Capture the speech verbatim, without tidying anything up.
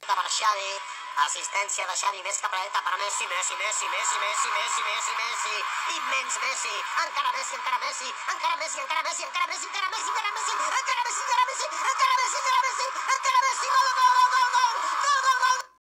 per Xavi, assistència de Xavi més cap a dreta per Messi, Messi, Messi, Messi, Messi, Messi, Messi, Messi, immens Messi, encara Messi, encara Messi, encara Messi, encara Messi, encara Messi, encara Messi, encara Messi, encara Messi, encara Messi,